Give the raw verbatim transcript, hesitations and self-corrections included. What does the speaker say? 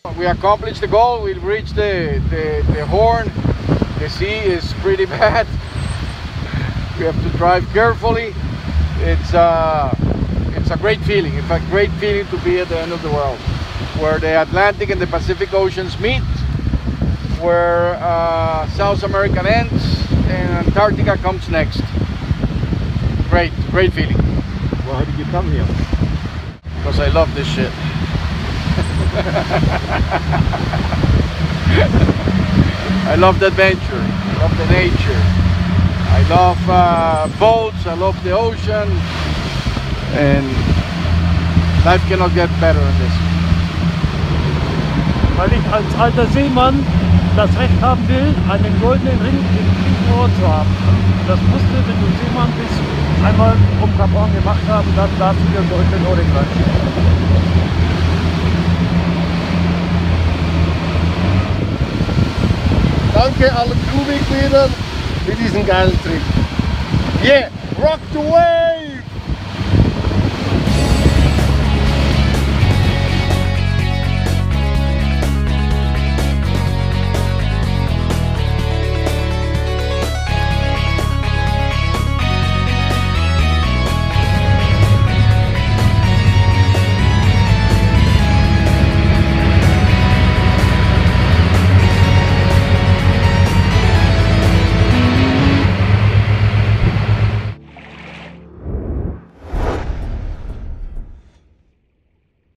We accomplished the goal. We reached the, the, the Horn. The sea is pretty bad. We have to drive carefully. It's, uh, it's a great feeling. In fact, great feeling to be at the end of the world, where the Atlantic and the Pacific Oceans meet, where uh, South America ends and Antarctica comes next. Great, great feeling. Well, how did you come here? Because I love this shit. I love the adventure, I love the nature, I love uh, boats, I love the ocean, and life cannot get better than this. Weil ich als alter Seemann das Recht haben will, einen goldenen Ring im linken Ohr zu haben. Das musst du, wenn du Seemann bist, einmal um Cap Horn gemacht haben, dann darfst du dir einen goldenen Ohrring reinschieben. Danke allen Crewmitgliedern für diesen geilen Trip. Yeah, rock the way!